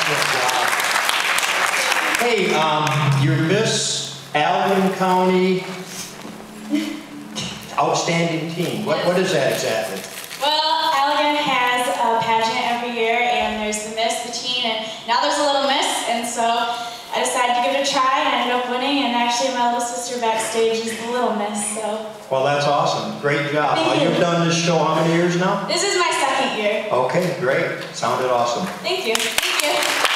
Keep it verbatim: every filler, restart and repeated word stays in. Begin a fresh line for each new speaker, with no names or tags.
Excellent job. Hey, um, you're Miss Allegan County Outstanding Teen. What, what is that exactly?
Well, Allegan has a pageant every year, and there's the Miss, the Teen, and now there's a Little Miss, and so I decided to give it a try, and I ended up winning, and actually my little sister backstage is the Little Miss, so.
Well, that's awesome. Great job.
Thank
Well,
you.
You've done this show how many years now?
This is my second year.
Okay, great. Sounded awesome.
Thank you. Thank you.